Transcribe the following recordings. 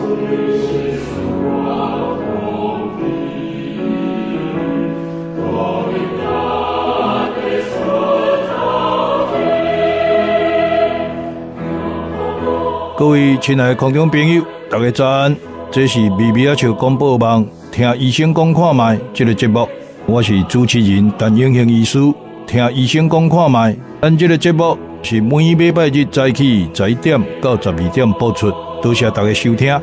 各位亲爱的空中朋友，大家早安！这是微微仔笑广播网，听医生讲看卖这个节目，我是主持人陈永兴医师。听医生讲看卖，咱这个节目是每礼拜日早起11点到12点播出，多谢大家收听。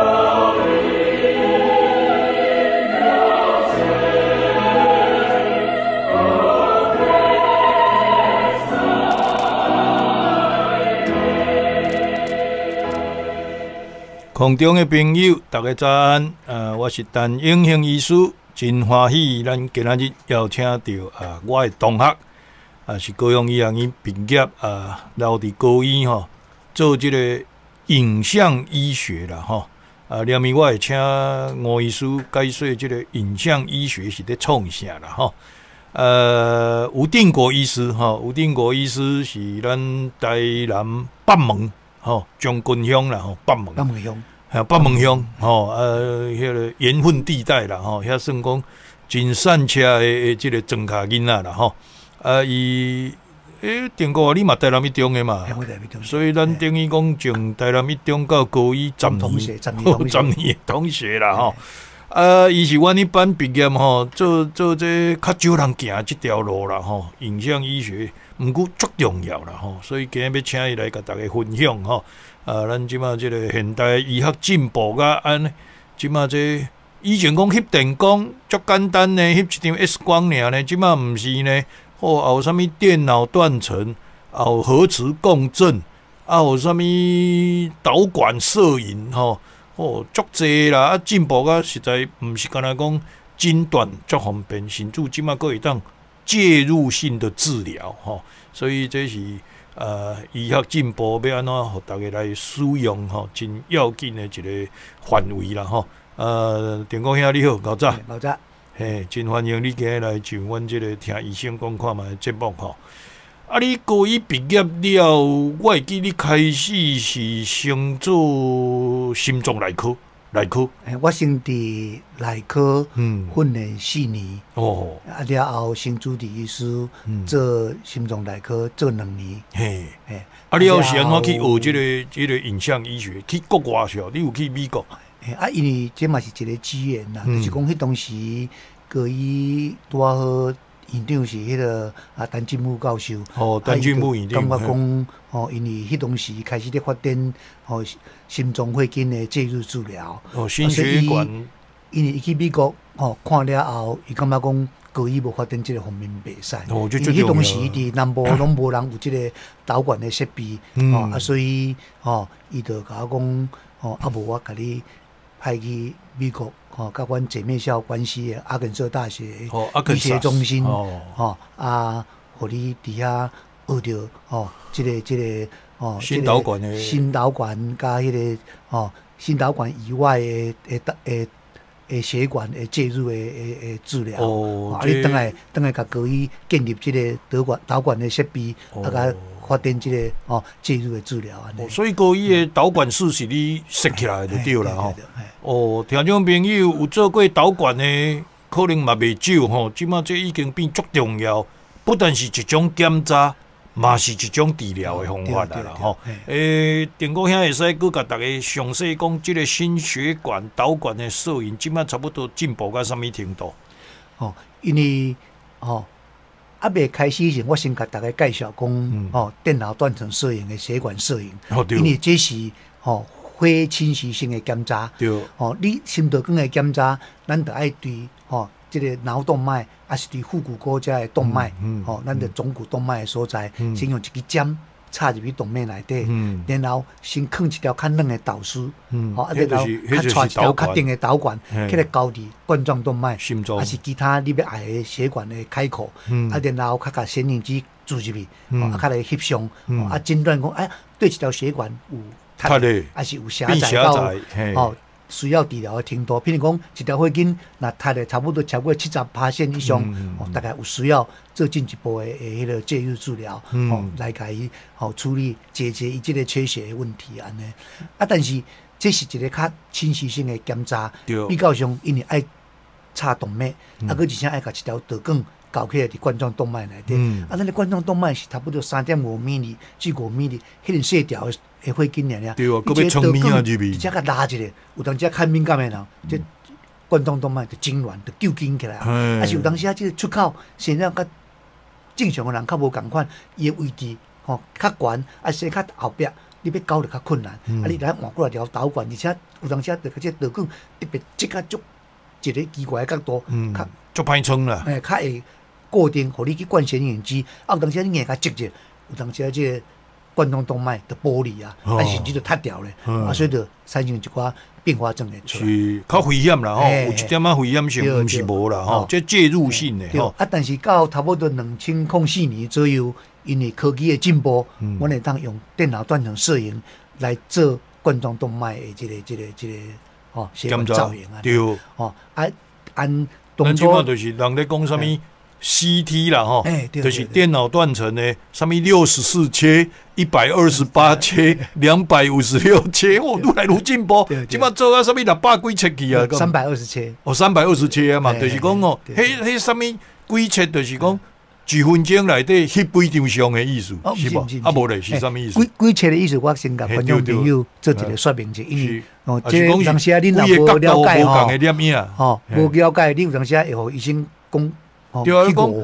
空中的朋友，大家早安！我是陈永兴医师，真欢喜，咱今仔日邀请到我的同学，是高雄医学院毕业，留伫高医做这个影像医学啦另外我会请吴医师解说这个影像医学是在创啥啦吴定国医师吴定国医师是咱台南北门将军乡啦北门乡。北门乡迄个盐分地带啦遐算讲真善车的这个庄卡囡仔啦伊定国你嘛台南一中的嘛，所以咱等于讲从台南一中到高医10年，10年同学啦伊是阮一班毕业做这较少人行这条路啦影像医学，毋过足重要啦所以今日要请伊来甲大家分享咱即马即个现代医学进步甲安尼，即马这以前讲翕电光足简单呢，翕一张 X 光尔呢，即马毋是呢，有啥物电脑断层，有核磁共振，有啥物导管摄影足济啦，进步甲实在毋是干那讲诊断足方便，甚至即马佫会当介入性的治疗所以这是。医学进步要安怎，互大家来使用真要紧的一个范围啦电工兄你好，老早，嘿，真欢迎你今日来上阮这个听医生讲看卖的节目你高医毕业了，我会记你开始是先做心脏内科。 我先伫内科训练4年，了后先主治医师做心脏内科做2年。 你要是安怎去学这个影像医学？去国外去你有去美国？ 因为这嘛是一个机缘啦，就是讲迄当时高医拄好。院长是迄个陈进武教授， 陈进武院长感觉讲因为迄当时开始咧发展心脏血筋的介入治疗， 心血管。 因为伊去美国看了后，伊感觉讲高医无发展这个方面袂使，因为迄当时伫南部拢无人有这个导管的设备，所以伊就甲我讲无我甲你派去美国。甲阮姐妹校关系的阿肯色大学医学中心，互你伫遐学着这个心导管甲迄个心导管以外的血管的介入的治疗。你等来甲高医建立这个导管的设备，甲发展这个介入的治疗所以高医的导管室是你设起来就对了听众朋友有做过导管的，可能嘛袂少即马这已经变足重要，不但是一种检查，嘛是一种治疗的方法啦电工兄会使佮甲大家详细讲这个心血管导管的摄影，即马差不多进步到什么程度？ 因为未开始前，我先甲大家介绍讲电脑断层摄影的血管摄影，因为这是非侵袭性的检查。你心导管的检查，咱就爱对这个脑动脉，还是对腹股沟遮的动脉，咱的总骨动脉的所在，先用一支针插入去动脉内底，然后先放一条较软的导丝，然后插一条较硬的导管，起来交伫冠状动脉，还是其他你要爱的血管的开口，然后甲显影剂注入去，较来翕相，诊断讲对一条血管有塌的，还是有狭窄到需要治疗的程度。譬如讲一条血筋那塌的差不多超过70%以上，大概有需要做进一步的迄个介入治疗，来甲伊处理解决伊这个缺血的问题安尼。但是这是一个较侵袭性的检查， 对比较上因为爱插动脉，啊，佮而且爱甲一条导管搞起来伫冠状动脉内底，啊，咱的冠状动脉是差不多3.5mm至5mm，迄种细条的血筋尔， 对啊，佮要冲面啊入面， 而且佮拉一个，有当时较敏感的人，这冠状动脉就痉挛，就揪紧起来，啊，是有当时啊，这个出口现在佮正常的人较无共款，伊的位置吼较悬，啊，身较后壁，你要搞就较困难，啊，你来换过来条导管，而且有当时啊，这导管特别即个足一个奇怪的角度，较足歹冲啦， 较会固定，互你去灌显影机，啊，有当时你硬甲接者，有当时这个冠状动脉的剥离啊，啊，甚至就塌掉咧，啊，所以就产生一寡并发症会出来， 是较危险啦吼，有一点仔危险性，毋是无啦吼，这介入性的吼。 啊，但是到差不多2004年左右，因为科技的进步，我会当用电脑断层摄影来做冠状动脉的这个哦血管造影啊， 对， 哦啊按咱即马就是人咧讲啥物 CT 啦吼，就是电脑断层的啥物64切、128切、256切，哦，愈来愈进步。即马做啊啥物600几切去啊 ，320切， 哦，320切啊嘛，就是讲哦，迄啥物几切，就是讲1分钟内底翕几张相的意思，是无？啊无咧是啥物意思？ 几切的意思，我先甲观众朋友做一个说明者，因为哦，这有当时啊，恁若无了解吼，无了解，你有当时啊会互医生讲。 对啊，讲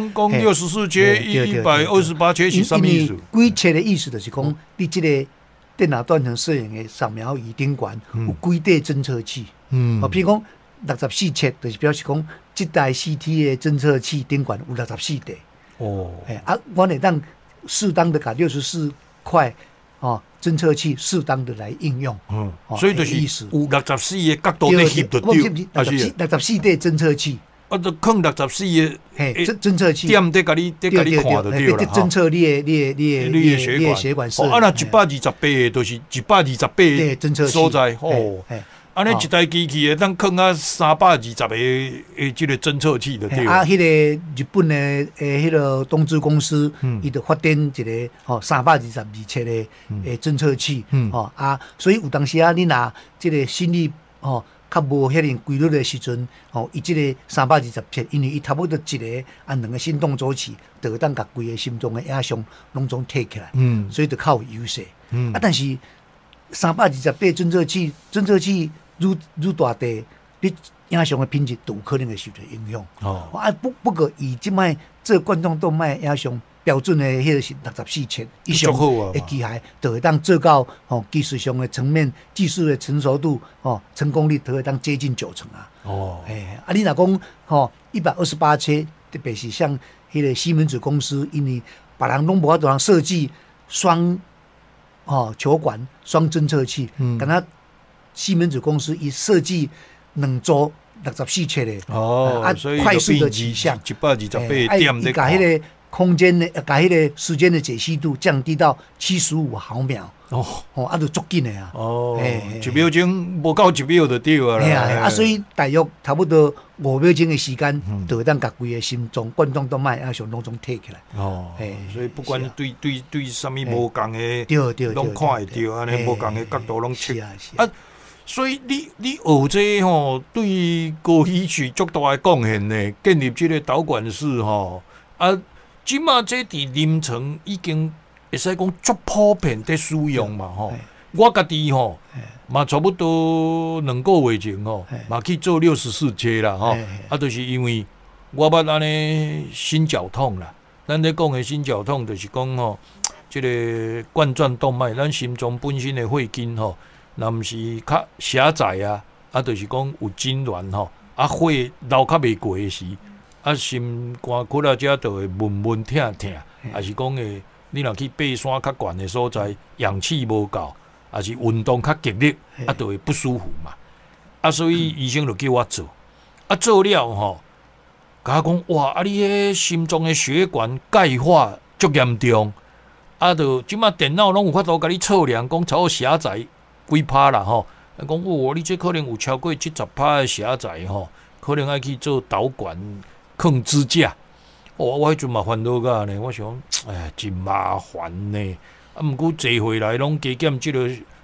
64切、128切是啥意思？ 几切的意思就是讲，你这个电脑断层摄影的扫描仪顶管有几块侦测器。譬如讲64切，就是表示讲，这台 CT 的侦测器顶管有64块。哦，啊，我会当适当的把64块侦测器适当的来应用。 所以就是有64个角度在翕就对， 还是64块侦测器。 啊，就放64个侦测器点在甲你看就对了， 侦测你的血管摄影。 啊，那128个就是128个侦测器所在哦。安尼一台机器会当放啊320个这个侦测器就对了。 啊，迄个日本的迄个东芝公司，伊就发展一个322切的侦测器。啊，所以有当时啊，你拿这个心率较无遐尼规律的时阵，伊即个320片，因为伊差不多一个按2个心动周期，就会当甲规个心脏的影像拢总摕起来，所以就较有优势。啊，但是320片侦测器愈大地，你影像的品质都有可能会受到影响。啊，不过伊即摆做冠状动脉影像标准的迄个是64切以上的机械，就会当做到技术上的层面、技术的成熟度、成功率都会当接近90%啊。啊，你若讲128切，特别是像迄个西门子公司，因为别人拢无法度通设计双球管、双侦测器，敢若西门子公司伊设计2组64切的，快速的取向 128点在看。 空间的，把迄个时间的解析度降低到75毫秒，啊，就足紧的啊 ，1秒钟无够1秒就对啊啦，所以大约差不多5秒钟的时间，就会当把规个心脏、冠状动脉啊，上拢总摕起来。 所以不管对什么无共的，拢看会到，安尼无共的角度拢切啊。所以你学这对高医学足大的贡献呢，建立这个导管室啊。即马这伫临床已经会使讲足普遍在使用嘛我家己嘛差不多2个月前嘛去做64切啦啊，就是因为我捌安尼心绞痛啦。咱咧讲的心绞痛，就是讲这个冠状动脉，咱心脏本身的血筋若毋是较狭窄啊，就是讲有痉挛啊，血流较袂过时。啊，心肝骨啊，遮就会闷疼，还是讲诶，你若去爬山较悬诶所在，氧气无够，还是运动较激烈，啊，就会不舒服嘛。啊，所以医生就叫我做，啊，做了甲我讲哇，啊，你迄心脏诶血管钙化足严重，啊，就即马电脑拢有法度甲你测量，讲超狭窄几趴啦讲你这可能有超过70%诶狭窄可能爱去做导管。放支架，我迄阵嘛烦恼个呢，我想，哎呀，真麻烦呢。啊，毋过坐回来拢加减即个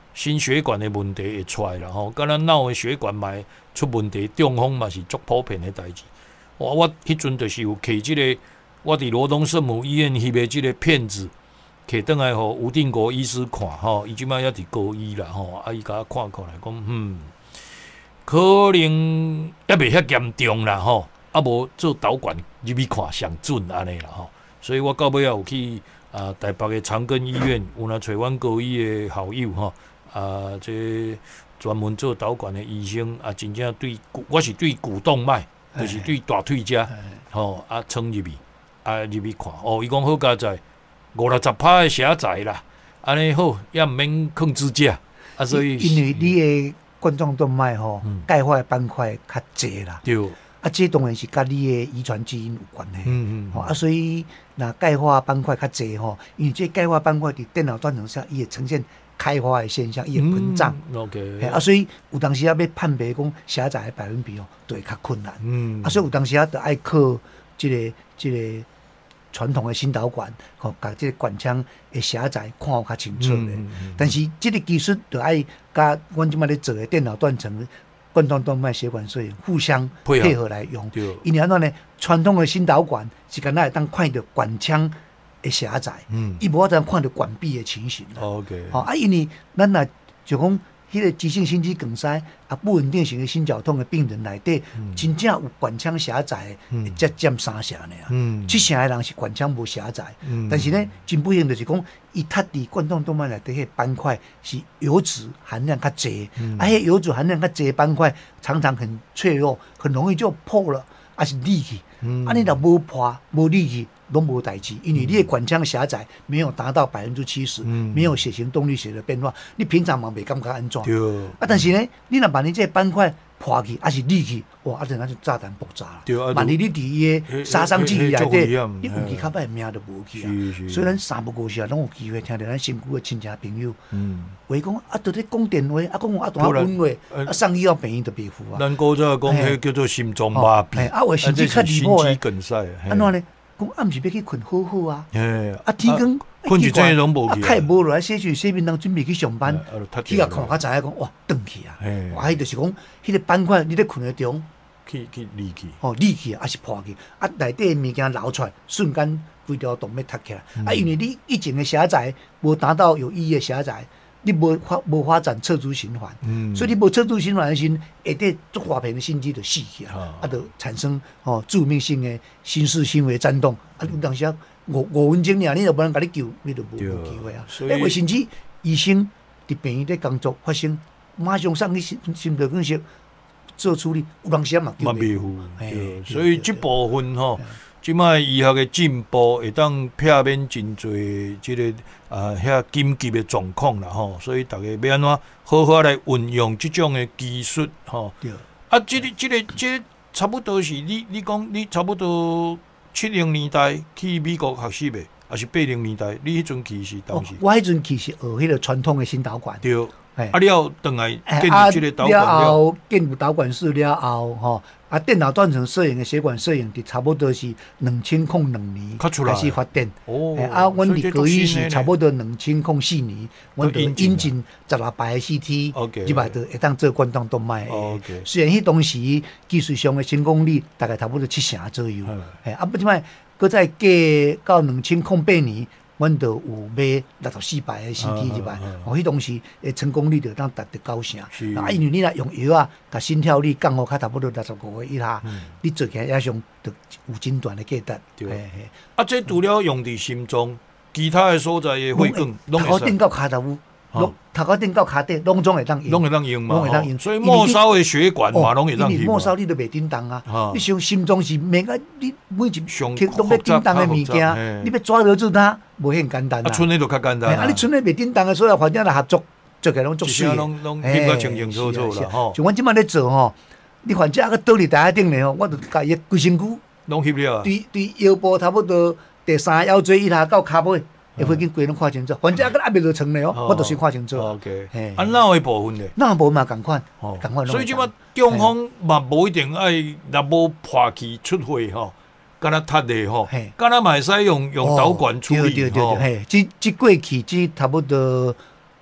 心血管的问题会出来啦吼，甲咱脑的血管嘛出问题，中风嘛是足普遍的代志。我迄阵就是有摕即个，我伫罗东圣母医院翕的即个片子，摕倒来互吴定国医师看吼，伊即摆也伫高医啦吼，伊甲我看来讲，可能也袂遐严重啦吼，无做导管入去看上准安尼啦吼，所以我到尾也有去台北的长庚医院，有若找阮高医的好友吼，这专门做导管的医生真正我是对股动脉。就是对大腿遮，吼冲入去，入去看，伊讲好佳在50-60%的狭窄啦，安尼好，也毋免控支架，所以因为你的冠状动脉吼，钙化的斑块较济啦， 对， 这当然是甲你的遗传基因有关系，所以那钙化斑块较济吼，因为这钙化斑块伫电脑断层下，伊会呈现开花的现象，伊会膨胀。 OK， 所以有当时要判别讲狭窄的百分比就会较困难。所以有当时就爱靠这个传统的心导管，把这个管腔的狭窄看较清楚的。但是这个技术就爱甲阮即摆咧做的电脑断层、冠状动脉血管摄影互相配合来用。因为安怎呢？传统的心导管是敢若会当看到管腔的狭窄，伊无法度看到管壁的情形啦。 OK， 因为咱若就讲迄个急性心肌梗塞不稳定型的心绞痛的病人内底，真正有管腔狭窄的，才占3成呢。7成的人是管腔无狭窄，但是呢，真不幸就是讲，伊塌伫冠状动脉内底迄斑块是油脂含量较济，迄油脂含量较济的斑块常常很脆弱，很容易就破了，是裂去。安尼若无破无裂去。拢无代志，因为你的管腔狭窄没有达到70%，没有血型动力学的变化，你平常嘛袂感觉安怎？但是呢，你若万一这斑块破去，是裂去，哇，那就炸弹爆炸了。万一你伫伊的杀伤剂内底，你运气较歹，命都无去啊。所以咱3不5时拢有机会听到咱身躯的亲戚朋友，话讲都咧讲电话，讲大温话，送医药病院就袂付啊。 咱古早讲迄叫做心脏麻痹， 话甚至较离谱的心肌梗塞， 安怎呢？讲暗时要去困好好啊，天光困一整拢无去， 太无落来洗水洗面当准备去上班，去看较知影讲哇，转去啊！哇，迄就是讲，迄个斑块你咧困的中， 去裂去， 裂去还是破去，内底的物件流出来，瞬间规条动脉塌起来，因为你以前的狭窄无达到有意义的狭窄。你无发展侧柱循环，所以你无侧柱循环的时，下底足大片的心肌就死去啊，就产生致命性的心室纤维颤动，有当时5分钟尔，你就无人甲你救，你就无机会啊。甚至医生伫病院咧工作发生，马上送去心导管室做处理，有当时嘛救袂赴。 所以这部分即摆医学的进步会当避免真侪即个遐紧急的状况啦所以大家要安怎好好来运用即种的技术对。 这个差不多是你讲你差不多70年代去美国学习的，还是80年代？你迄阵去是当时？ 我迄阵去是学迄个传统的心导管。 对。了，等来建立这个导管了，建立导管室了后，电脑断层摄影的血管摄影，差不多是2002年开始发展。阮伫高医是差不多2004年，阮就引进16排的 CT， 即摆就会当做冠状动脉。虽然迄当时技术上的成功率大概差不多7成左右，不即摆搁再加到2008年。阮就有买64排的 CT 入来，迄当时的成功率就当达到9成。因为你若用药甲心跳率降到差不多65个以下，你做起来也上就有诊断的价值。 这除了用伫心脏，其他的所在的血管拢会使。头壳顶到骹头头壳顶到骹底，拢总会当用。 拢会当用嘛？ 拢会当用。 所以末梢的血管嘛，拢会当用。 末梢你都袂叮当啊！你像心脏是每个你每一拢要叮当的物件，你要抓得住它，无遐简单。 剩的就较简单。 你剩的袂叮当的，所有环境来合作，做起来拢足水。 拢翕个清清楚楚啦吼。 像阮即摆咧做你反正倒伫台顶咧我就甲伊规身躯拢翕了。 对腰部差不多第3腰椎以下到骹尾。会紧规拢看清楚，反正还未落床咧我就先看清楚。 OK， 脑的部分咧， 脑部嘛共款，共款。 所以即摆中风嘛无一定爱，若无破气出血敢若塌的敢若嘛会使用导管处理对。即过去即差不多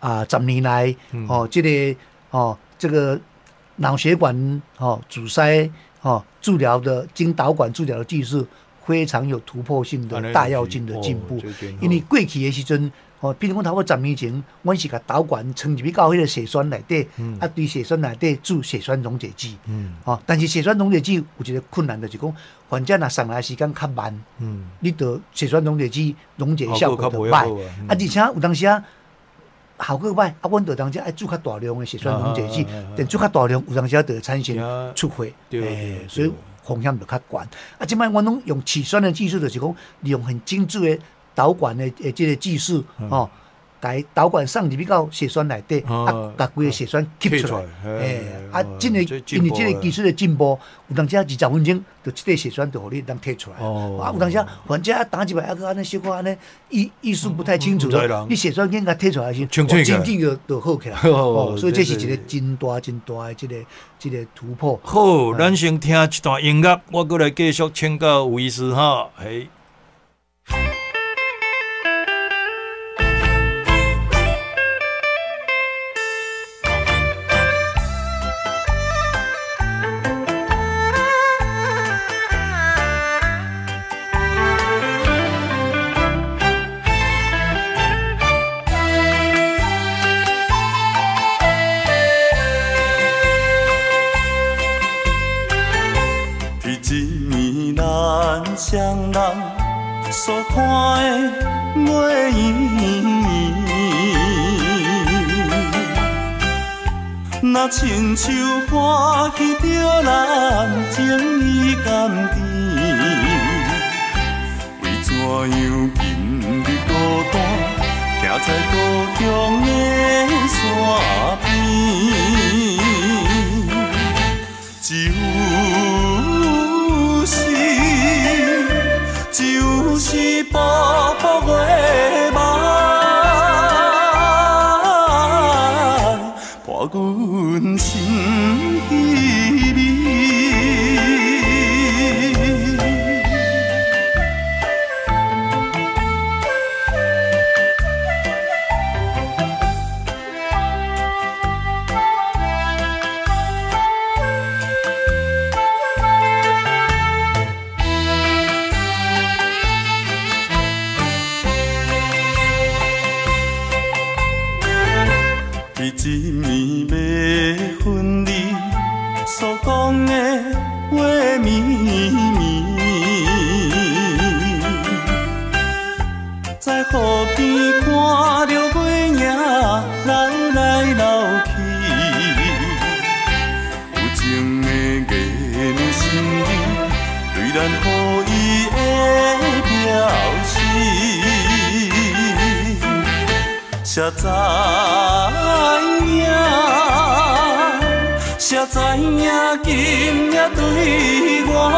10年来这个脑血管阻塞治疗的经导管治疗的技术非常有突破性的大跃进的进步。因为过去的时阵，比如讲，差不多10年前，阮是甲导管撑入去到迄个血栓内底，对血栓内底注血栓溶解剂。但是血栓溶解剂有一个困难，就是讲患者若上来时间较慢，你得血栓溶解剂溶解效果就歹。而且有当时效果歹，阮就当时爱注较大量的血栓溶解剂，但注较大量，有当时就会产生出血，所以风险就较悬。即摆阮拢用起栓的技术，就是讲利用很精致的导管的这个技术，把导管上入去到血栓内底，把规个血栓吸出来。因为这个技术的进步，有当时20分钟，就这个血栓就互你当摕出来。有当时患者打一摆，安尼小可安尼意识不太清楚了，你血栓给它摕出来时，真正就好起来。所以这是一个真大的这个突破。 好，咱先听一段音乐，我过来继续请教吴医师哈。 双人所看的月圆，若亲像欢喜着咱情意甘甜，为怎样今日孤单，徛在故乡的山边，就是薄薄的梦，伴阮心稀微。一暝要分离，所讲的话绵绵，在河边看着月影流来流去，有情的月亮心里，对咱好意的表示，谁知谁知影今夜对我，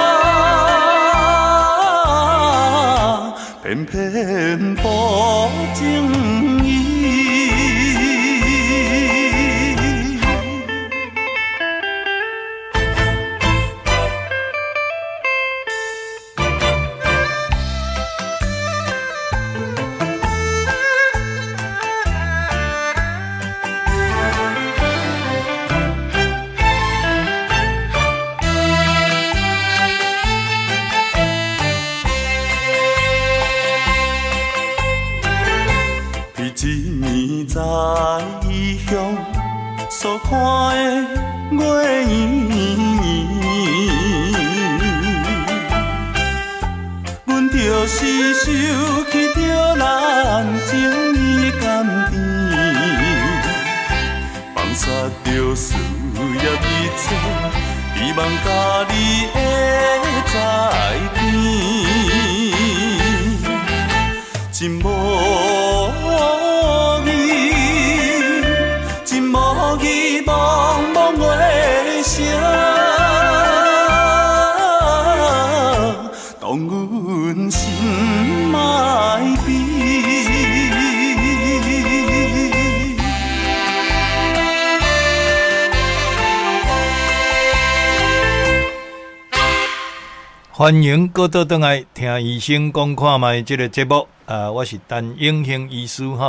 偏偏不情意。在异乡所看的月圆，阮就是想起着咱情意甘甜，放下着事业一切，希望甲你会再见，真无无意茫茫月声，当阮心埋悲。 欢迎各倒转来听医生讲看卖这个节目，我是陈永兴医师哈。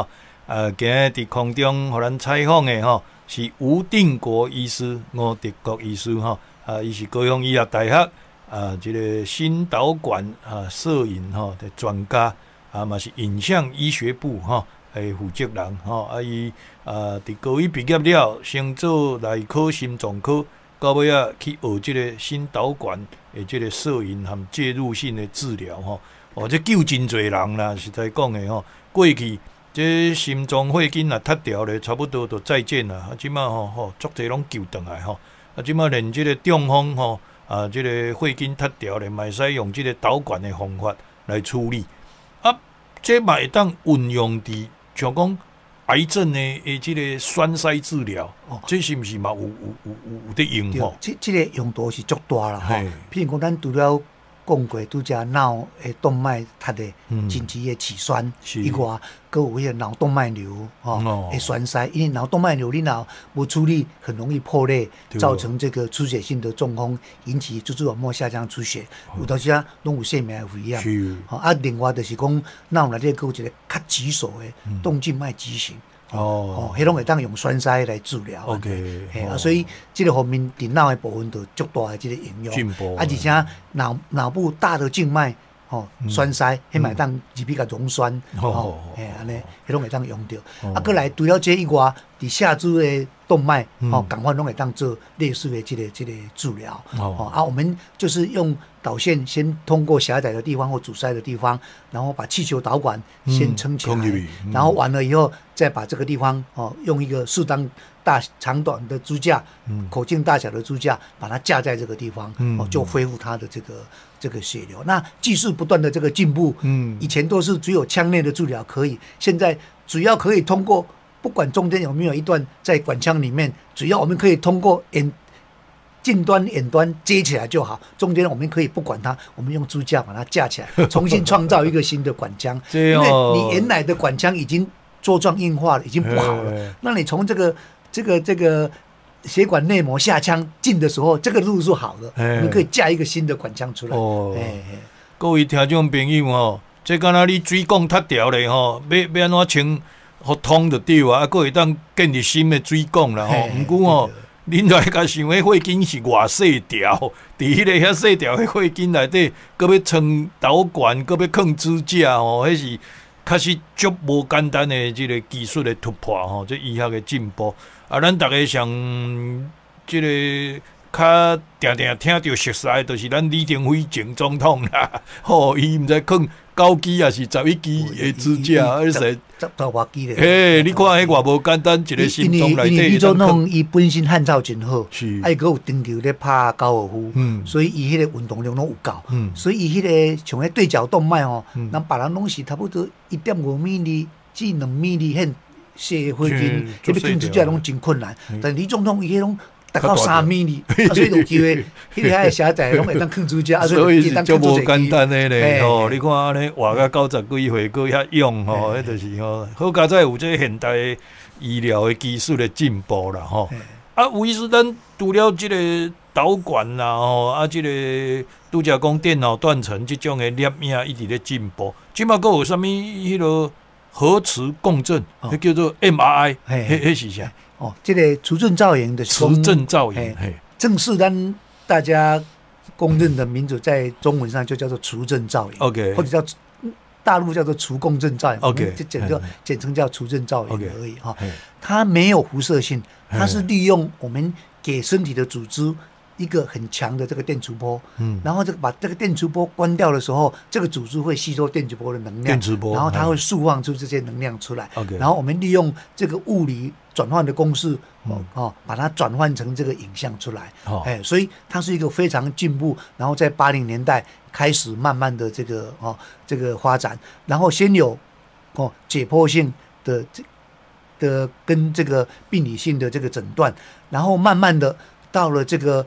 今日伫空中互咱采访的吼是吴定国医师、吴德国医师吼，伊是高雄医学大学这个心导管摄影吼的专家，嘛是影像医学部吼的负责人吼，伊伫高医毕业了，先做内科、心脏科，到尾去学这个心导管的这个摄影和介入性的治疗吼。这救真侪人啦，实在讲的吼。过去这心脏血筋啊塌掉咧，差不多就再见啦。即马足侪拢救倒来吼。即马连这个中风吼这个血筋塌掉咧，嘛会使用这个导管的方法来处理。这嘛会当运用伫像讲癌症的这个栓塞治疗，这是毋是嘛有得用吼？ 这个用途是足大啦吼。譬如讲，咱除了讲过拄则脑的动脉它的紧急的起栓以外，佮有迄个脑动脉瘤的栓塞，因为脑动脉瘤你若无处理，很容易破裂，造成这个出血性的中风，引起蛛丝网膜下降出血，有当时拢有性命的危险。另外就是讲脑内底佮有一个较棘手的动静脉畸形。迄拢会当用栓塞来治疗。 OK， 所以这个方面电脑的部分就足大的这个应用。而且脑部大的静脉栓塞，迄嘛会当入去甲溶栓。安尼，迄拢会当用到。过来除了这以外，伫下肢的动脉，同款拢会当做类似的这个治疗。我们就是用导线先通过狭窄的地方或阻塞的地方，然后把气球导管先撑起来，然后完了以后再把这个地方用一个适当长短的支架，口径大小的支架，把它架在这个地方，就恢复它的这个血流。那技术不断的这个进步，以前都是只有腔内的治疗可以，现在只要可以通过，不管中间有没有一段在管腔里面，只要我们可以通过近端、远端接起来就好，中间我们可以不管它，我们用支架把它架起来，重新创造一个新的管腔。因为你原来的管腔已经茁壮硬化了，已经不好了。那你从这个血管内膜下腔进的时候，这个路是好的，我们可以架一个新的管腔出来。 各位听众朋友吼，这敢若你水管塌掉咧吼，要安怎清互通就对啊，还会当建立新的水管啦吼。不过吼，恁来甲想迄血筋是偌细条，伫迄个遐细条的血筋内底，搁要穿导管，搁要放支架吼，迄是确实足无简单的这个技术的突破吼，这医学的进步。咱大家上这个较定听到熟悉，就是咱李登辉前总统啦，伊毋知放9支还是11支的支架，而且 10多支咧。 嘿，你看迄偌无简单一个心脏内底。 因为李总统伊本身汉草真好，伊佫有长期咧拍高尔夫，所以伊迄个运动量拢有够，所以伊迄个像迄对角动脉咱别人拢是差不多1.5米厘至2米厘很细的血筋，迄个控制起来拢真困难。但李总统伊迄种达到3米厘，所以有机会，迄个遐狭窄拢会当控制起来， 所以是足无简单的咧吼。你看安尼活到90几岁，佫遐勇吼，迄就是吼，好佳在有这现代医疗的技术的进步啦吼。有意思，咱除了这个导管啦吼，这个拄则讲电脑断层这种的摄影一直咧进步，即马佫有啥物迄个核磁共振，迄叫做 MRI， 迄是啥？ 这个磁振造影的磁振造影， 正是咱大家公认的名字，在中文上就叫做磁振造影 ，OK， 或者叫大陆叫做磁共振造影 ，OK， 就简称叫磁振造影而已哈。它没有辐射性，它是利用我们给身体的组织一个很强的这个电磁波，然后把这个电磁波关掉的时候，这个组织会吸收电磁波的能量，然后它会释放出这些能量出来，然后我们利用这个物理转换的公式，把它转换成这个影像出来，所以它是一个非常进步，然后在80年代开始慢慢的这个发展，然后先有解剖性的跟这个病理性的这个诊断，然后慢慢的到了这个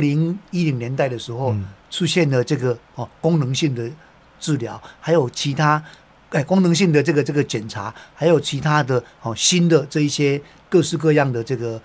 2010年代的时候，出现了这个功能性的治疗，还有其他功能性的这个检查，还有其他的新的这一些各式各样的这个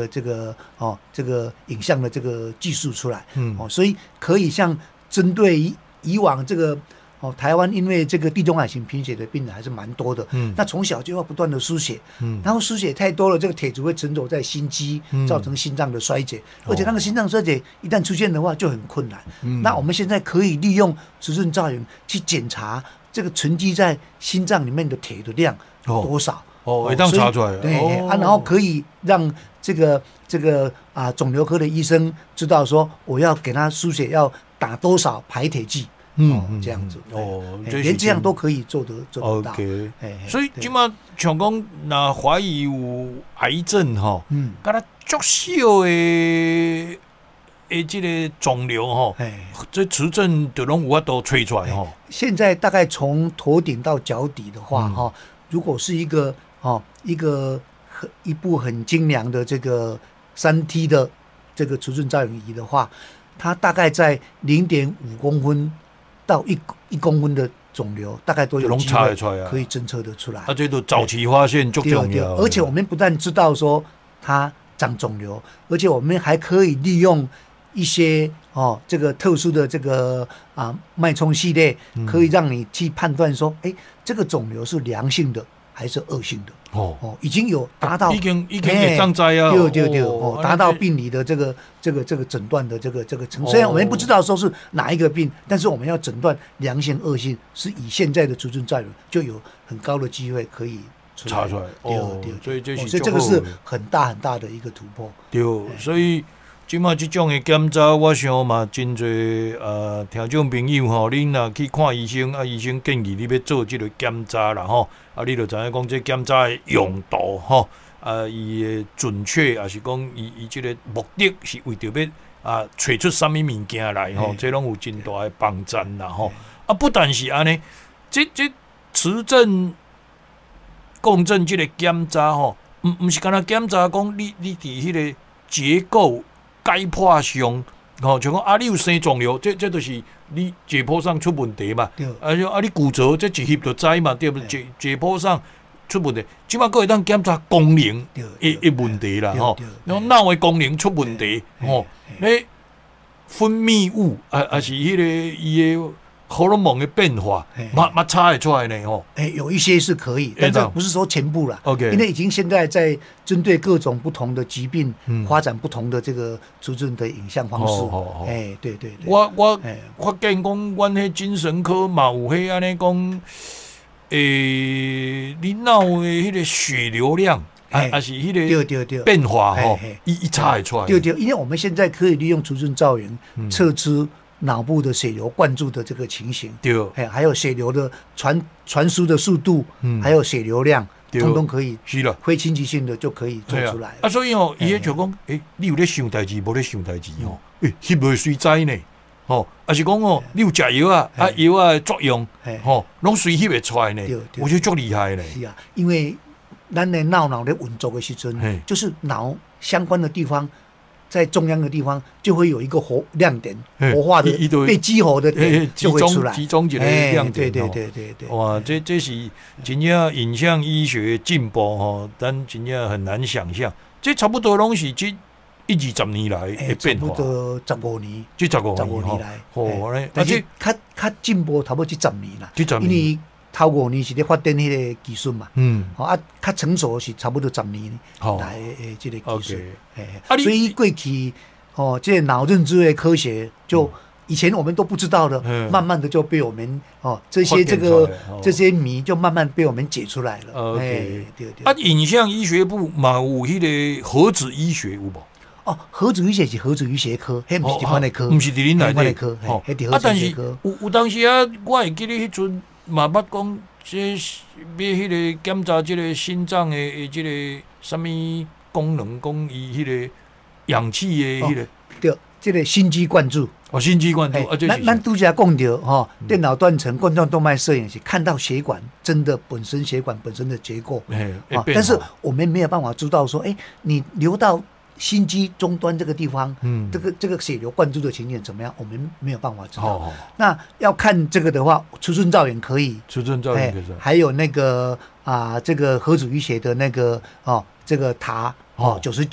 影像的这个技术出来，所以可以像针对以往这个台湾因为这个地中海型贫血的病人还是蛮多的，那从小就要不断的输血，然后输血太多了，这个铁质会沉着在心肌，造成心脏的衰竭，而且那个心脏衰竭一旦出现的话就很困难。那我们现在可以利用磁振造影去检查这个沉积在心脏里面的铁的量有多少。 会当查出来， 对然后可以让这个肿瘤科的医生知道说，我要给他输血要打多少排铁剂，这样子，连这样都可以做得到。 OK， 所以今嘛像讲，那怀疑有癌症哈，跟他足小的这个肿瘤哈，这磁振就拢有法度吹出来哈。 现在大概从头顶到脚底的话哈，如果是一部很精良的这个3T 的这个磁振造影仪的话，它大概在0.5公分到1公分的肿瘤，大概都有机会可以侦测得出来。 这都早期发现就重要。 而且我们不但知道说它长肿瘤，而且我们还可以利用一些这个特殊的这个脉冲系列，可以让你去判断说，这个肿瘤是良性的还是恶性的。已经有达到已经会当知啊， 对，达到病理的这个诊断的这个程度。虽然我们不知道说是哪一个病，但是我们要诊断良性恶性，是以现在的磁振造影就有很高的机会可以查出来。 对，所以这个是很大很大的一个突破。 对，所以即马即种的检查，我想嘛，真侪听众朋友吼，恁若去看医生，医生建议你要做即个检查啦吼，你就知影讲这检查的用途吼，伊的准确，也是讲伊即个目的是为着要找出啥物物件来吼，这拢有真大的帮助啦吼。不但是安尼，这磁振共振即个检查吼，毋是干那检查讲你伫迄个结构解剖上，像讲你有生肿瘤，这就是你解剖上出问题嘛。你骨折这一翕就知嘛，对不？解剖上出问题，即马佫会当检查功能的问题啦吼。然后脑的功能出问题吼，你分泌物还是迄个伊的荷尔蒙的变化，嘛查得出来呢吼。 有一些是可以，但这不是说全部啦。 OK， 因为已经现在在针对各种不同的疾病，发展不同的这个磁振的影像方式。对。 我发现讲，阮迄精神科嘛有迄安尼讲，你脑的迄个血流量，还是迄个变化吼，伊查得出来。 对，因为我们现在可以利用磁振造影测知脑部的血流灌注的这个情形， 对， 还有血流的传输的速度，还有血流量，通通可以， 是了， 非侵袭性的就可以做出来。 所以伊迄就讲，你有咧想代志，无咧想代志翕袂随知呢，还是讲你有食药药的作用，拢随翕会出来呢，我觉得足厉害呢。 是啊，因为咱的脑咧运作的时阵，就是脑相关的地方。在中央的地方就会有一个亮点，活化的被激活的点就会出来， 集中一个亮点。 对。 哇，这是真正影像医学进步吼，咱真正很难想象。这差不多拢是这10-20年来的变化， 差不多15年， 这15年来。但是较进步差不多这10年啦，因为头5年是咧发展迄个技术嘛，较成熟是差不多10年来的这个技术，所以过去这个脑认知的科学就以前我们都不知道的，慢慢的就被我们这些谜就慢慢被我们解出来了。 对。影像医学部嘛有迄个核子医学有无？ 核子医学是核子医学科，迄不是这款的科， 不是伫恁内底科，迄是核子医学科。 有当时我会记得迄阵。嘛，捌讲这要迄个检查这个心脏的这个什么功能，讲伊迄个氧气的迄个， 对，这个心肌灌注。 心肌灌注。 咱拄则讲到电脑断层冠状动脉摄影是看到血管真的血管本身的结构，但是我们没有办法知道说，你流到心肌终端这个地方，这个血流灌注的情形怎么样？我们没有办法知道。那要看这个的话，磁振造影可以，还有那个这个核子医学的那个这个塔99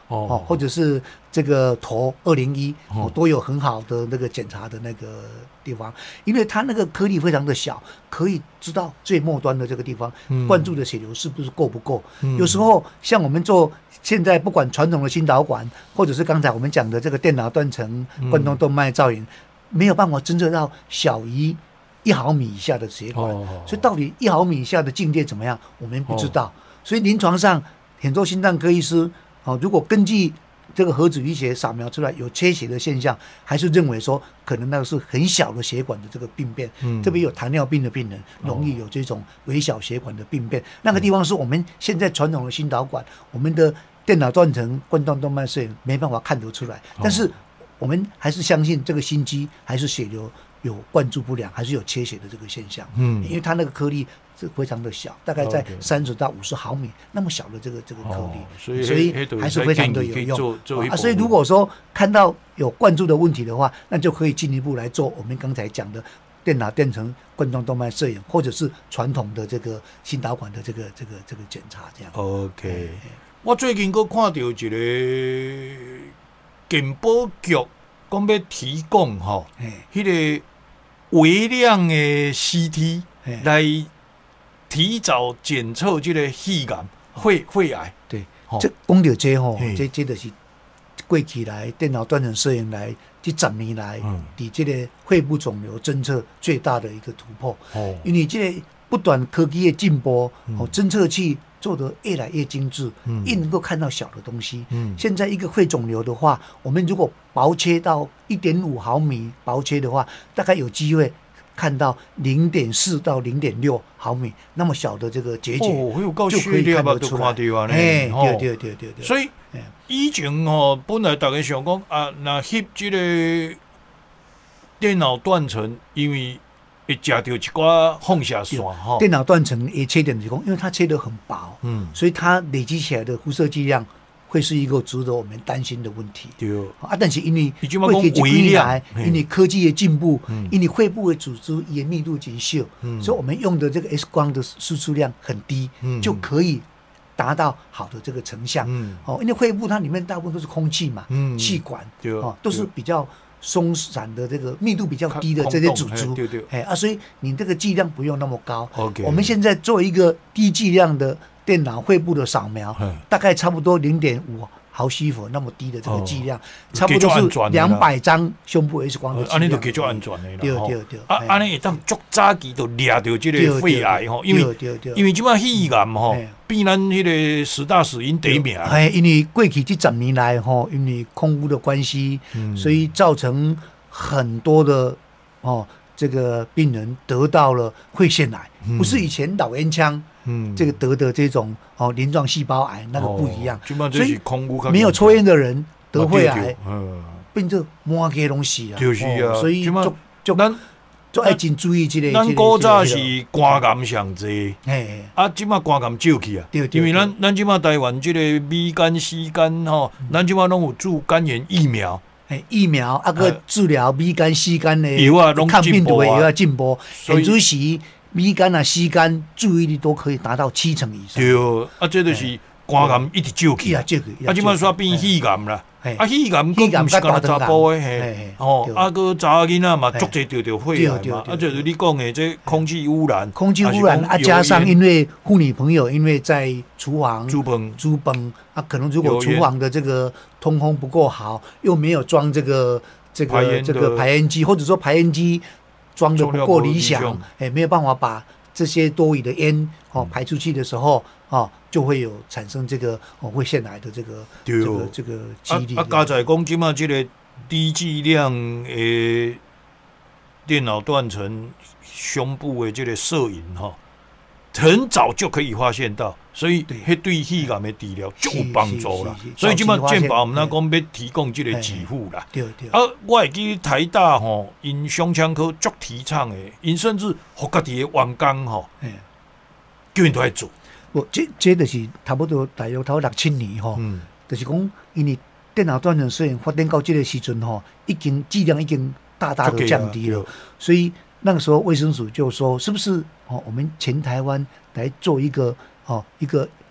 或者是这个头201都有很好的那个检查的那个地方，因为它那个颗粒非常的小，可以知道最末端的这个地方灌注的血流是不是够不够。有时候像我们做现在不管传统的心导管，或者是刚才我们讲的这个电脑断层冠动动脉造影，没有办法侦测到小于1毫米以下的血管，所以到底1毫米以下的境界怎么样，我们不知道。所以临床上很多心脏科医师，如果根据这个核子淤血扫描出来有缺血的现象，还是认为说可能那个是很小的血管的这个病变，特别有糖尿病的病人容易有这种微小血管的病变，那个地方是我们现在传统的心导管，我们的电脑断层冠状动脉摄影没办法看得出来，但是我们还是相信这个心肌还是血流有灌注不良，还是有缺血的这个现象。因为它那个颗粒是非常的小，大概在30到50毫米那么小的这个颗粒，所以还是非常的有用。所以如果说看到有灌注的问题的话，那就可以进一步来做我们刚才讲的电脑断层冠状动脉摄影，或者是传统的这个心导管的这个检查这样。 OK， 我最近佫看到一个健保局讲要提供迄个微量的 CT 来提早检测这个肺癌、肺癌。 对，这讲到这就是过去来电脑断层摄影来这10年来，伫这个肺部肿瘤侦测最大的一个突破。因为这个不断科技的进步，侦测器做得越来越精致，越能够看到小的东西。现在一个肺肿瘤的话，我们如果薄切到1.5毫米薄切的话，大概有机会看到0.4到0.6毫米那么小的这个结节，就可以看得出来。对。 所以以前本来大家想讲那翕这个电脑断层，因为会食到一寡放射线电脑断层也缺点就是讲，因为它切得很薄，所以它累积起来的辐射剂量会是一个值得我们担心的问题。 对但是因为过去几年来，因为科技的进步，因为肺部的组织也密度很小，所以我们用的这个 X 光的输出量很低，就可以达到好的这个成像。因为肺部它里面大部分都是空气嘛，气管都是比较松散的这个密度比较低的这些组织，所以你这个剂量不用那么高。我们现在做一个低剂量的电脑肺部的扫描，大概差不多0.5毫西弗那么低的这个剂量，差不多是200张胸部 X 光的剂量。 安尼就比较安全的啦。 对。 安尼会当足早期就掠到这个肺癌因为即摆肺癌比咱迄个10大死因第一名。 因为过去这10年来因为空污的关系，所以造成很多的这个病人得到了肺腺癌，不是以前老烟枪这个得的这种鳞状细胞癌那个不一样，所以没有抽烟的人得肺癌，变做满街拢是啊，所以就爱真注意这个。 咱古早是肝癌上济，即马肝癌少去啊，因为咱即马台湾这个米肝、C肝咱即马拢有注肝炎疫苗。 疫苗个治疗米肝、C肝的抗病毒的药要进步，甚至是米肝啊、C肝注意力都可以达到70%以上。 对，这就是肝癌一直少去啊，即马煞变肺癌啦。肺癌佫毋是干查甫的，佫查囡仔嘛，足济得肺癌嘛。就是你讲的这空气污染， 加上因为妇女朋友因为在厨房煮饭可能如果厨房的这个通风不够好，又没有装这个排烟机，或者说排烟机装的不够理想，没有办法把这些多余的烟排出去的时候就会有产生这个肺腺癌的这个几率。 刚才讲即马这个低剂量的电脑断层胸部的这个摄影很早就可以发现到，所以迄对肺癌的治疗就有帮助啦。所以即马健保毋咱讲要提供这个给付啦。 对。 我会记台大因胸腔科足提倡的，因甚至互家己的员工叫因都来做。 这就是差不多大约头6、7年就是讲因为电脑断层摄影发展到这个时阵已经剂量已经大大的降低了，所以那个时候卫生署就说，是不是我们全台湾来做一个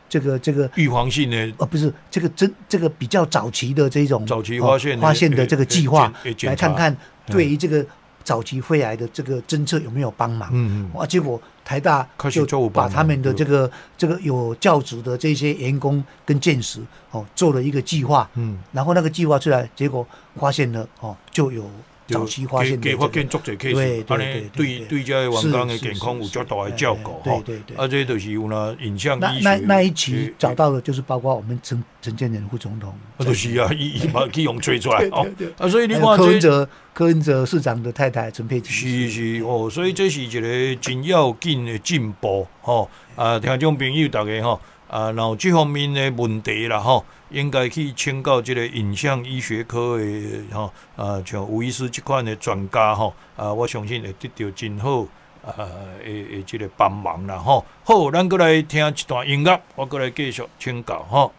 预防性的不是这个比较早期的这种早期发现的这个计划，来看看对于这个早期肺癌的这个侦测有没有帮忙。结果台大就把他们的这个有教职的这些员工跟见识做了一个计划，然后那个计划出来，结果发现了就有早期发现的， 发现足侪 case， 对这员工的健康有较大的照顾。 对， 这就是有那影像医学那一期找到的，就是包括我们陈建仁副总统， 就是啊，伊把去用吹出来所以你看柯文哲市长的太太陈佩琪， 是所以这是一个真要紧的进步听众朋友大家然后这方面的问题啦应该去请教这个影像医学科的像吴医师这款的专家我相信会得到真好的这个帮忙啦好，咱过来听一段音乐，我过来继续请教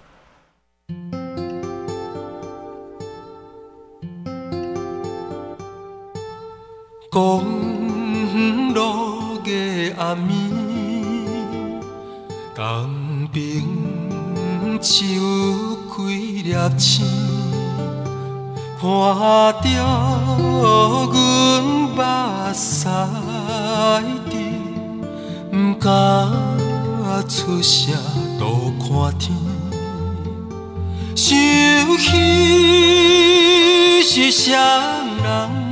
公路的暗暝，江边树开粒星，看着阮目屎滴，不敢出声多看天，想起是谁人。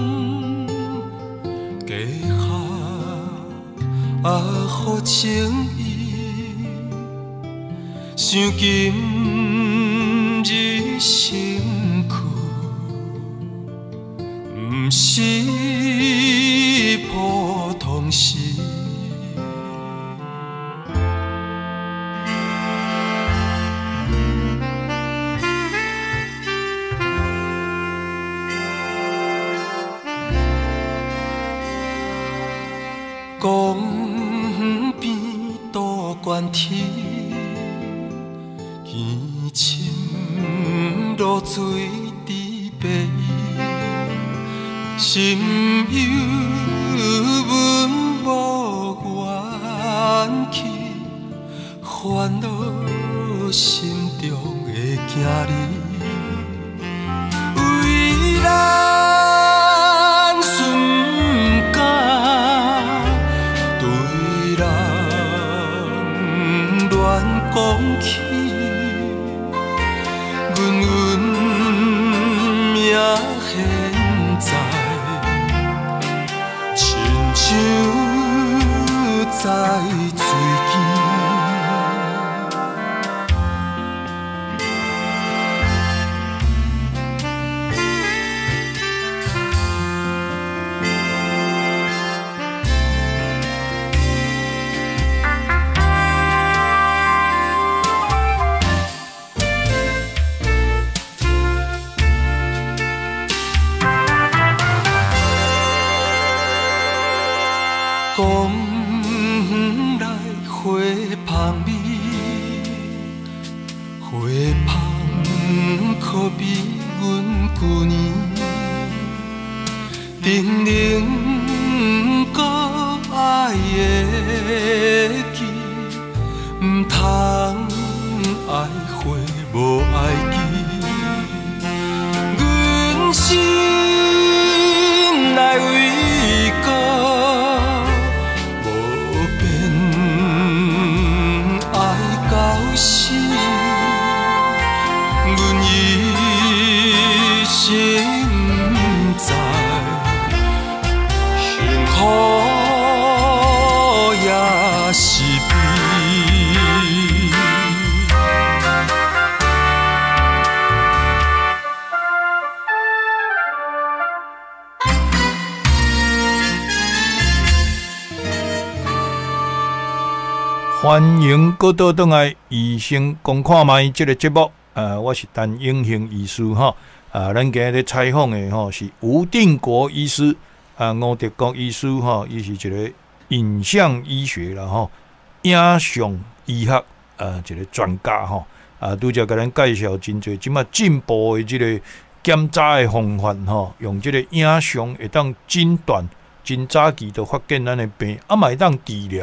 好情意，想今日身躯，不是普通事。江边渡关天，见深露水伫白衣，心有阮无怨气，烦恼心中的惊你，为咱顺甲对人乱讲起，阮命现在亲像在水边。讲来花香味，花香可比阮旧年，定能搁爱会记，唔通爱花无爱己，阮心内为歌。阮一心在，幸苦也是悲。 欢迎各位倒来医生公看卖这个节目，我是陈永兴医师咱今日采访的是吴定国医师，吴德国医师伊是一个影像医学啦影像医学一个专家拄则甲咱介绍真侪即马进步的这个检查的方法用这个影像会当诊断真早期就发现咱的病，嘛会当治疗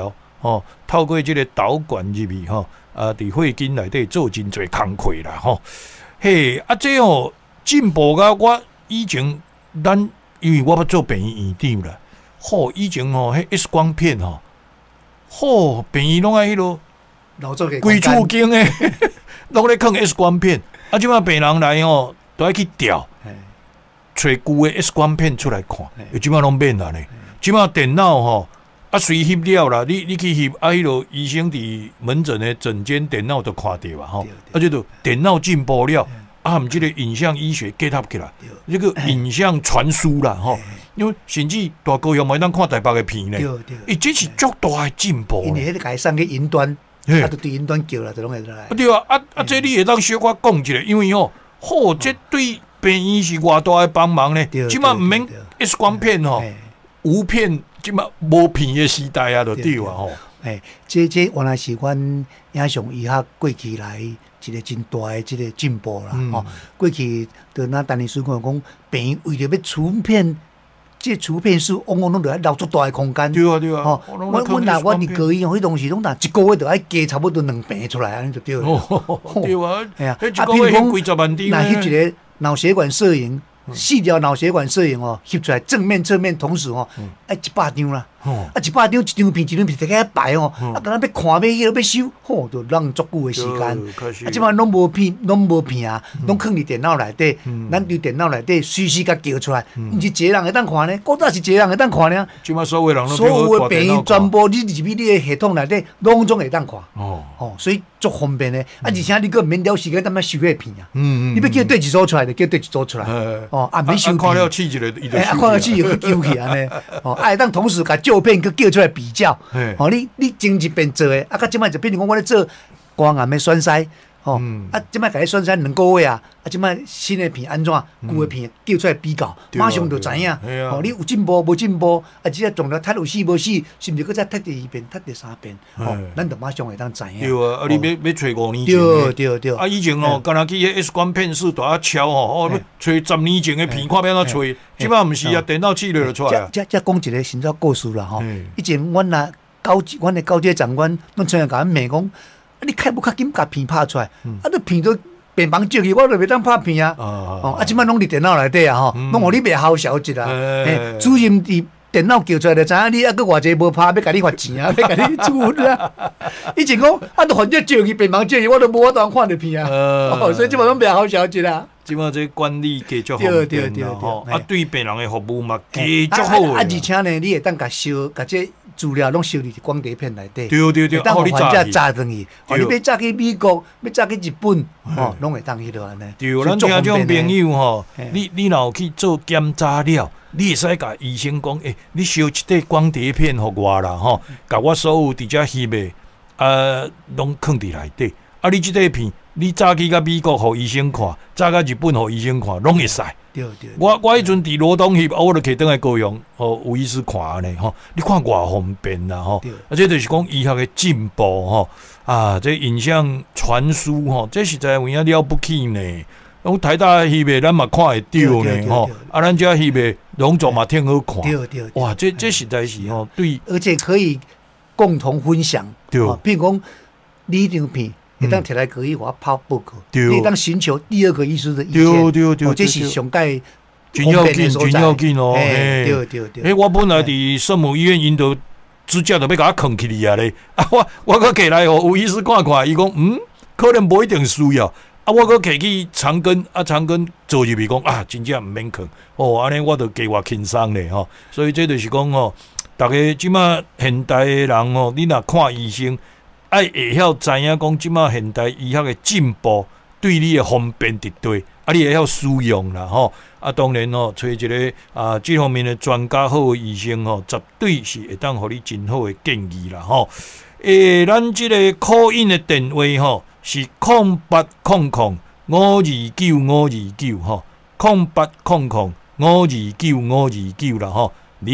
吼，透过即个导管入去吼，伫血筋内底做真侪工课啦吼。嘿，这进步甲我以前因为我捌做病院院长啦，以前迄 X 光片病院拢爱迄落规厝间诶，拢咧放 X 光片，即摆病人来都爱去调。找旧的 X 光片出来看，即摆拢免啦呢。即摆电脑随翕了啦，你去翕迄落医生伫门诊的诊间电脑都看到啊这就电脑进步了，毋即个影像医学结合起来，这个影像传输啦因为甚至大高雄嘛当看台北的片呢，这是足大的进步。 因为迄个改送去云端，就对云端叫啦，就拢会来。 对啊，这你会当小可讲一下，因为这对病院是偌大的帮忙呢。即摆毋免 X 光片无片，即摆无片的时代啊，就对啊这原来是阮影像医学过去来一个真大的这个进步啦。过去就咱陈医师讲，病院为着要出片，这出片数往往拢着爱留足大的空间。 对啊对啊。 阮伫高医院迄当时拢一个月着爱加差不多2病出来，安尼就对了。 对啊。 譬如讲， 几十万张。 那翕一个脑血管摄影。4条脑血管摄影翕出来正面侧面同时爱100张啦，100张一张片摕起来摆敢若要看要迄要收，就浪足久的时间。即摆拢无片啊，拢放伫电脑内底，咱伫电脑内底随时甲叫出来，毋是一个人会当看呢，古早是一个人会当看呢。 即摆所有人所有的病院全部你入去你的系统内底，拢总会当看。所以足方便的。而且你个免了时间，当要收迄片啊。你要叫对一组出来，就叫对一组出来。免收看了试一个， 看了试又去揪去安尼。会当同时甲照片去叫出来比较。你前一遍做的，甲即摆就比如讲我咧做肝癌的栓塞。即摆甲你栓塞2个月啊，即摆新的片安怎，旧的片叫出来比较，马上就知影。你有进步无进步，即个重量踢有死无死，甚至佫再踢第2遍、踢第3遍，咱就马上会当知影。 对啊，你要找5年前。 对。 以前敢若去迄 X 光片室大敲要找10年前的片，看要安怎找。即摆毋是啊，电脑试了就出来。 再讲一个新早故事啦以前阮的高阶长官，拢常常甲阮骂讲。你开不较紧，甲片拍出来，你片都病房借去，我就袂当拍片啊。即摆拢伫电脑内底啊，拢互你袂好消息啊。主任伫电脑叫出来，就知影你佫偌济无拍，要甲你罚钱啊，要甲你处啊。以前讲都反正借去病房借去，我都无法当看到片啊。所以即摆拢袂好消息啊。 即摆这管理加足方便啦，对病人的服务嘛加足好诶。 而且呢，你会当甲这资料拢收伫光碟片内底， 对， 当互患者炸转去，你要炸去美国，要炸去日本，拢会当迄落安尼。 对，咱听种朋友你若有去做检查了，你会使甲医生讲，你收一块光碟片互我啦，甲我所有伫遮翕的拢放伫内底。你即块片，你早去甲美国互医生看，早甲日本互医生看，拢会使。 对。 我迄阵伫罗东翕，我就摕倒来高雄，有医师看安尼你看偌方便啦这就是讲医学的进步这影像传输这实在有影了不起呢。讲台大翕的，咱嘛看会到呢咱遮翕的拢总嘛挺好看。 对。 哇，这实在是对， 而且可以共同分享。 对。 譬如讲，你张片。会当摕来可以我拍报告，你当寻求第2个医师的意见， 对， 这是上界真要紧对。 我本来伫圣母医院，因都直接就要甲我囥起哩啊咧。我搁起来有医师看看，伊讲可能无一定需要。我搁摕去长庚，长庚做入去讲真正毋免囥。安尼我就加我轻松咧所以这就是讲大家即马现代的人你若看医生。会晓知影讲，即马现代医学的进步对你的方便伫对，你会晓使用啦当然找一个这方面的专家好的医生绝对是会当互你真好的建议啦咱即个call in的电话是08005295290800529529啦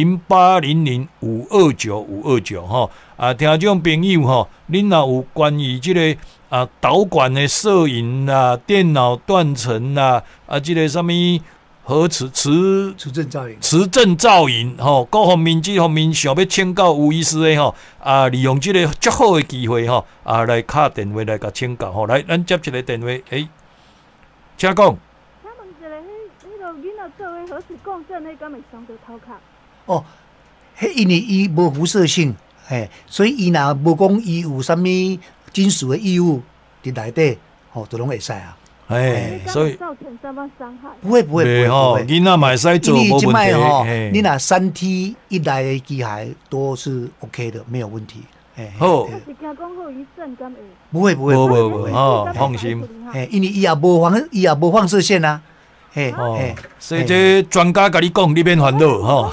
0800529529听众朋友恁若有关于即个导管的摄影啦、电脑断层啦即个啥物核磁振造影吼，各方面这方面想要请教吴医师的吼，利用这个较好的机会吼，来打电话来甲请教吼，来，咱接一个电话，请讲。 请问一个，迄个囡仔做的核磁共振，迄敢会伤到头壳？ 哦，迄因为伊无辐射性，所以伊若无讲伊有啥物金属的异物伫内底，就拢会使啊。 所以造成什么伤害？ 不会吼， 囡仔嘛会使做无问题。 你若3T 以内的机械都是 OK 的，没有问题。 好。 是惊讲后遗症敢会？ 不会， 放心。 因为伊也无放射线啊。 所以这专家甲你讲，你免烦恼吼。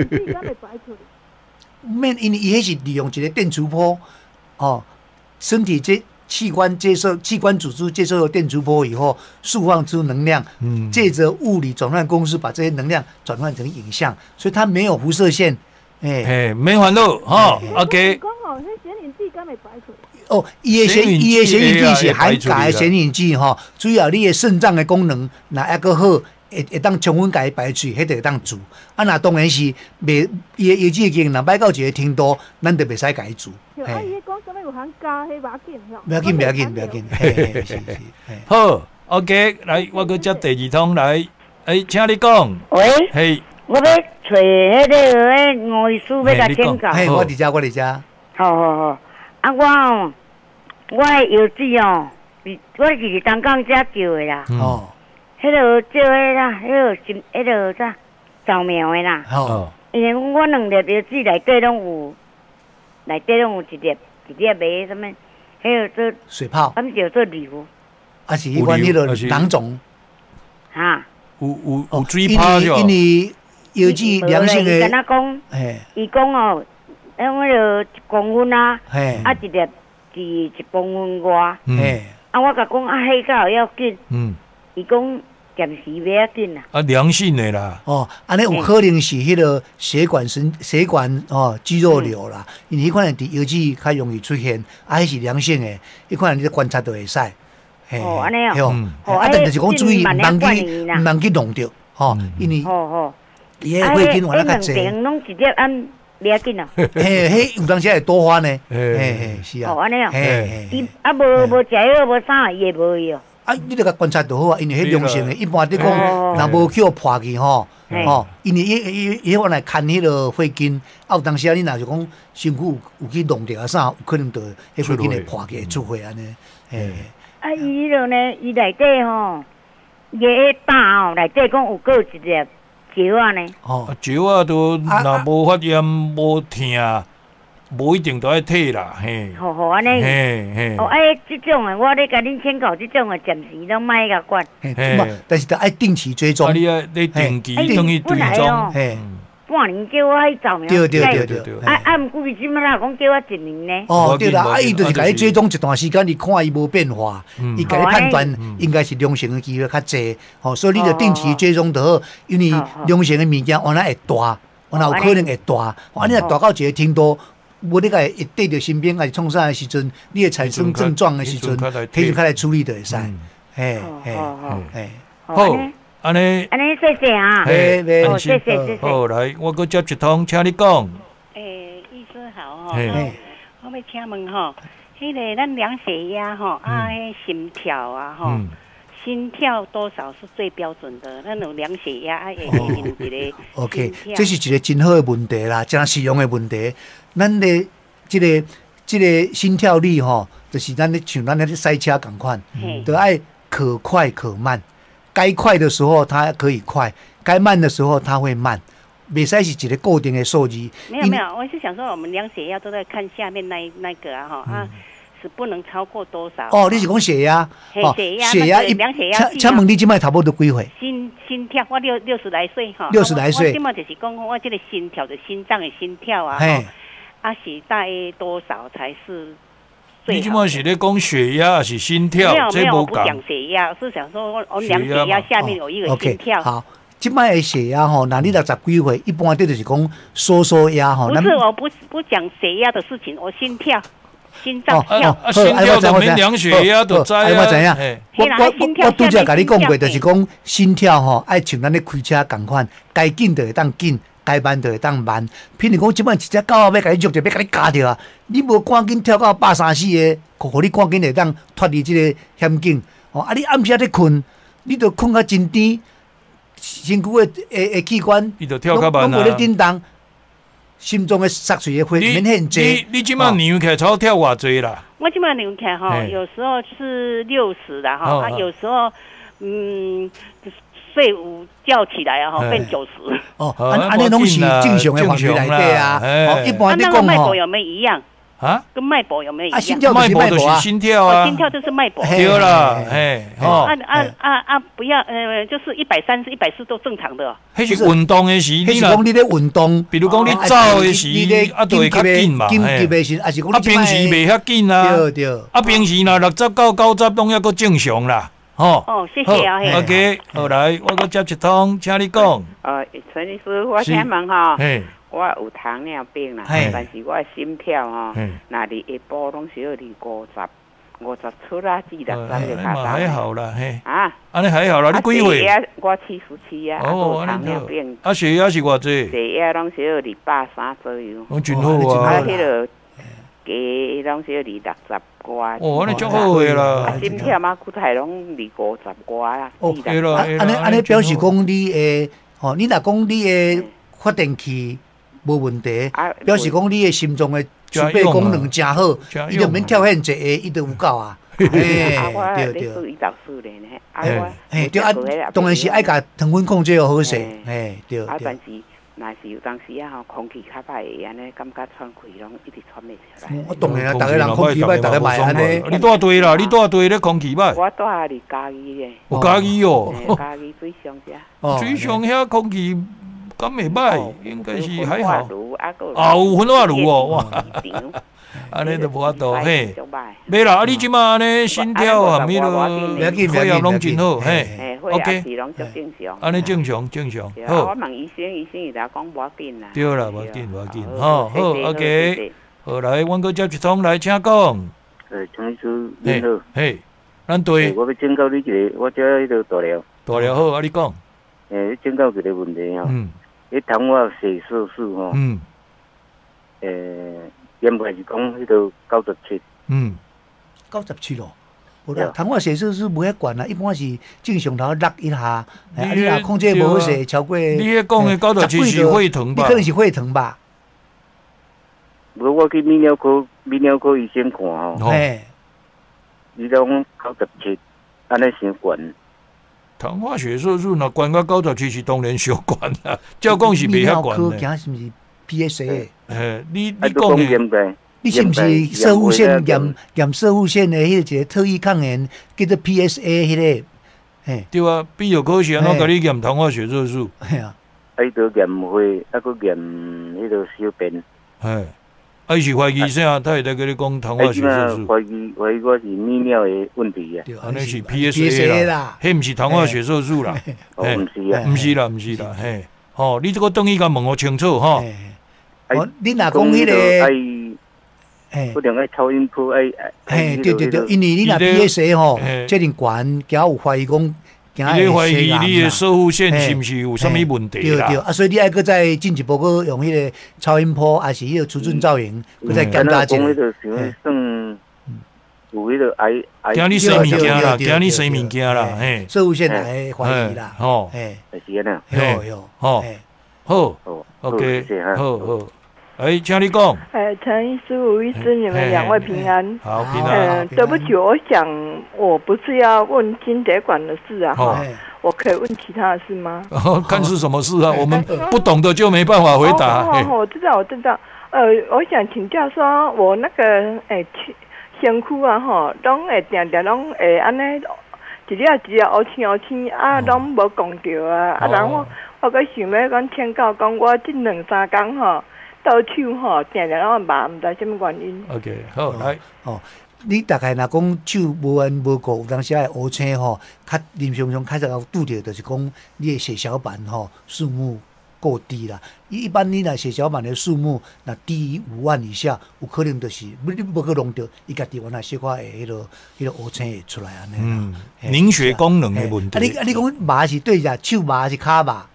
免，因为伊迄是利用一个电磁波，身体器官组织接受了电磁波以后，释放出能量，借着物理转换公式把这些能量转换成影像，所以它没有辐射线。 没烦恼哈。OK。 讲哦，迄显影剂敢会排出？ 哦，伊的显影剂是含钙的显影剂哈，主要你的肾脏的功能若还阁好，会当充分甲伊排出，迄就会当做。那当然是袂伊的药剂经若歹到一个程度，咱就袂使甲伊做。 啊，伊讲啥物有含镓，迄不要紧，不要紧。是。 好 ，OK， 来，我阁接第二通来，请你讲。 喂。 嘿。 我要找迄个吴医师要甲请教。 我伫遮。 好。我的药剂哦，我是东港遮叫的啦。迄个叫的啦，迄个啥扫描的啦。因为我2粒药剂内底拢有一粒的什么，迄个做水泡， 咱叫做瘤。 是迄款迄个囊肿。 有水泡哟。 因为药剂良性的。 伊敢若讲，伊讲哦，迄个1公分啊，一粒是1公分外。我甲讲迄个要紧。伊讲暂时袂要紧啦。 良性的啦。 安尼有可能是迄个血管肌肉瘤啦，因为迄款伫药剂较容易出现，迄是良性的，迄款你观察就会使。 安尼哦。 但就是讲注意，唔通去弄着，因为。伊迄血筋原来较济。 两拢直接按袂要紧哦。 迄有当时会多发呢。是啊。 安尼哦。伊无食药无啥，伊会无去哦。 你著甲观察就好啊，因为迄良性的，一般你讲若无去破去因为伊往来看迄个血筋，有当时你若是讲身躯有去弄着啊啥，有可能就迄血筋会破去出血安尼。 伊迄落呢，伊内底伊迄胆内底讲有过一粒。石啊呢？ 石啊，都若无发炎、无痛，无一定都爱退啦，嘿。 好安尼。这种的，我咧甲恁请教，这种的暂时拢莫甲管。 但是得爱定期追踪。 你定期等于追踪。 半年叫我去扫描。 对。 毋过伊即摆啦讲叫我1年呢。 对啦，伊就是甲你追踪一段时间，你看伊无变化，伊甲你判断应该是良性的机会较济，所以你就定期追踪就好，因为良性的物件原来会大，原来有可能会大，你若大到一个程度，无你甲会对着身边，还是创啥的时阵，你会产生症状的时阵，提出来处理就会使。 好。 安尼， 谢谢啊！谢谢。 好，来，我搁接一通，请你讲。 医师好我要请问迄个咱量血压迄心跳啊心跳多少是最标准的？咱有量血压会验一个。 OK， 这是一个真好的问题啦，真实用的问题。咱的这个心跳率就是咱像咱咧赛车共款，都爱可快可慢。该快的时候它可以快，该慢的时候它会慢，袂使是一个固定的数字。 没有，我是想说，我们量血压都在看下面那个是不能超过多少？ 你是讲血压？ 血压量血压。 请问你即摆差不多几岁？ 心跳，我60来岁 60来岁。 我即摆就是讲，我这个心跳的心脏的心跳啊，是大概多少才是？ 你即摆是咧讲血压还是心跳？ 没有，我不讲血压，是想说我量血压下面有一个心跳。 好，即摆的血压那你60几岁，一般就是讲收压不是，我不讲血压的事情，我心跳。 心脏跳， 心跳都免量血压都知啊。 我知影，我拄则甲你讲过，就是讲心跳吼，爱像咱咧开车共款，该紧就会当紧，该慢就会当慢。譬如讲，即摆一只狗要甲你捉着，要甲你夹着啊，你无赶紧跳到130个，互你赶紧会当脱离即个险境。哦，啊，你暗时咧困，你着困较真甜，身躯的器官， 伊就跳较慢拢无咧震动。心中的杀水会明显济。 你即摆扭起来超跳偌济啦？ 我即摆扭起来吼，有时候是60啦哈，啊有时候睡午觉起来啊哈变90。 哦，安尼拢是正常的范围内底啊。哦，一般你讲吼， 脉搏有没有一样？啊，跟脉搏有没有一样？ 心跳就是脉搏啊， 心跳啊， 心跳就是脉搏。 对啦， 哦，不要就是130、140都正常的。 迄是运动的时， 迄是讲你咧运动， 比如讲你走的时，就会较紧嘛。 紧急的时，还是讲你平时袂遐紧啊。 对对。 平时若60到90拢抑阁正常啦。 哦，谢谢啊。 OK， 好来，我阁接一通，请你讲。 陈医师，我请问吼。我有糖尿病啦，但是我的心跳吼，那伫下晡拢是要伫50出啦，至60就卡到。 还好啦，嘿。啊，安尼还好啦，你几岁？ 我77啊，有糖尿病。 啊，血压是偌济？ 血压拢是要伫130左右。 我真好啊。 啊，迄个计拢是要伫60外。 哦，安尼足好个啦。 心跳嘛，骨态拢伫50外啦。 哦， 对啦， 安尼表示讲你诶，你若讲你诶发电器。无问题，表示讲你的心脏的储备功能真好，伊就免跳遐济个，伊就有够啊。对对。对啊，当然是爱甲糖分控制好势，对。 但是若是有当时啊吼，空气较歹会安尼，感觉喘气拢一直喘袂出来。 我当然啊，逐个人空气歹，逐个嘛安尼。 你住对啦，你住对咧空气歹。 我住伫嘉义诶。 有嘉义哦。 嘉义水上遮。 水上遐空气。咁袂歹，应该是还好。有分化炉哦，哇！安尼都无法度嘿。袂啦，你即马呢心跳含迄个血压拢真好，嘿。OK。安尼正常。 好。我问医生伊来讲无要紧啦。 对啦，无要紧，好 OK。好来，阮阁接一通来，请讲。 陈医师你好。 嘿，咱对。 我要请教你一个，我遮迄个大寮。 大寮好，啊你讲。 请教一个问题吼。迄糖化血色素吼，严格是讲迄个97。 97咯，无啦，糖化血色素无遐悬啦，一般是正常头落一下，你若控制无好势，超过。你迄讲的97是血糖吧？ 你可能是血糖吧？ 无，我去泌尿科医生看吼，伊讲97，安尼伤悬。 糖化血色素若悬到97是当然伤悬啦，照讲是袂遐悬的。是毋是 PSA？ 你讲的， 你是毋是射物线验射物线的迄个特异抗原叫做 PSA 迄个？ 对啊，必有科学喏，甲你验糖化血色素。 系啊， 伊着验血，佫验迄个小便。 伊是怀疑啥？他会在跟你讲糖化血色素。 怀疑我是泌尿的问题啊。 安尼是 PSA 啦，迄毋是糖化血色素啦。 毋是啊， 毋是啦，嘿。吼，你这个等于甲问我清楚吼。 你若讲迄个， 不定爱超音波对，因为你若 PSA 吼，这阵悬，惊有怀疑讲。 你怀疑你的射护线是毋是有啥物问题啦？ 对啊，所以你爱搁再进一步搁用迄个超音波，还是迄个除菌造影，搁再检查一下。 讲迄个想算有迄个癌。 惊你生物件啦，惊你生物件啦，嘿。 射护线来怀疑啦， 吼， 是安尼。 有， 好 ，OK， 好。请你讲。 陈医师、吴医师，你们两位平安。 好，平安。 对不起，我想我不是要问心血管的事啊，我可以问其他的事吗？ 看是什么事啊？我们不懂的就没办法回答。 我知道。我想请教说，我那个身躯啊，拢会定拢会安尼，一日黑青啊，拢无讲着啊。然后我搁想要讲请教，讲我这2-3天倒手吼，定拢麻，毋知什么原因。 OK， 好来。 你大概若讲手无缘无故，有当时会黑青吼，较临床上较常拄着，就是讲你的血小板数目够低啦。一般你若血小板的数目那低于5万以下，有可能就是你无去弄到，伊家己原来小可会迄个乌青会出来安尼啦。 凝血功能的问题。 你讲麻是对只手麻还是骹麻？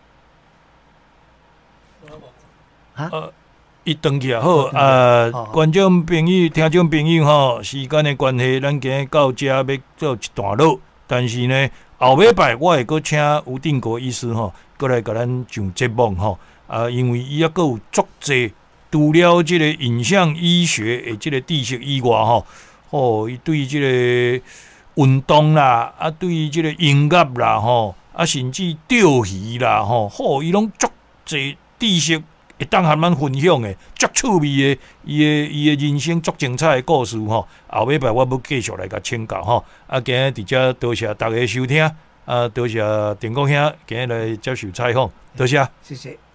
伊登记好观众朋友、听众朋友吼，时间的关系，咱今日到这要做一段落。但是呢，后礼拜我会搁请吴定国医师吼，过来甲咱上节目吼。因为伊还阁有足济，除了即个影像医学的即个知识以外吼，伊对即个运动啦，对于即个音乐啦吼，甚至钓鱼啦吼，伊拢足济知识。会当和咱分享的，足趣味的，伊的人生足精彩的故事吼。后礼拜我要继续来甲请教吼。今日伫遮多谢大家收听，多谢电工兄今日来接受采访，多谢， 谢谢。